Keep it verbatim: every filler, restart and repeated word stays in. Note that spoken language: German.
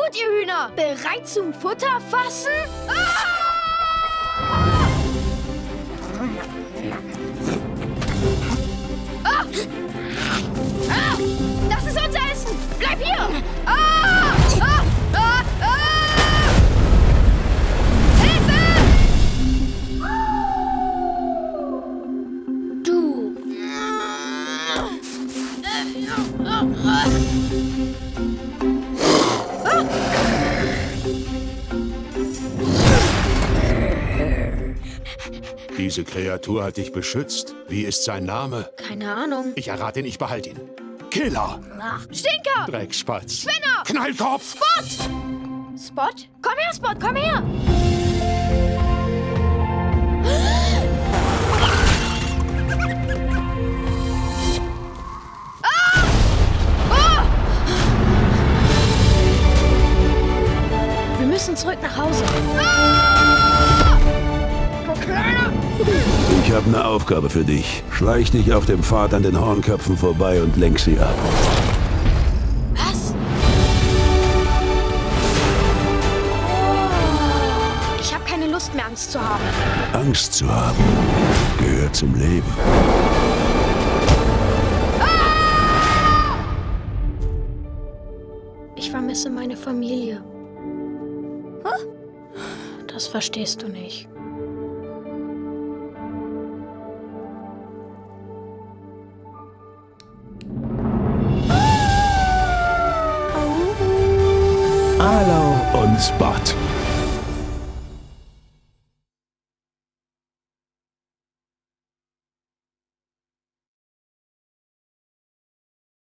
gut, ihr Hühner. Bereit zum Futter fassen? Ah! Ah! Ah! Das ist unser Essen! Bleib hier! Ah! Ah! Ah! Ah! Hilfe! Du! Ah! Diese Kreatur hat dich beschützt. Wie ist sein Name? Keine Ahnung. Ich errate ihn, ich behalte ihn. Killer! Stinker! Dreckspatz! Spinner! Knallkopf! Spot! Spot? Komm her, Spot, komm her! Ah! Ah! Wir müssen zurück nach Hause. Ah! Du Kleiner! Ich habe eine Aufgabe für dich. Schleich dich auf dem Pfad an den Hornköpfen vorbei und lenk sie ab. Was? Ich habe keine Lust mehr, Angst zu haben. Angst zu haben gehört zum Leben. Ich vermisse meine Familie. Das verstehst du nicht. Arlo und Spot.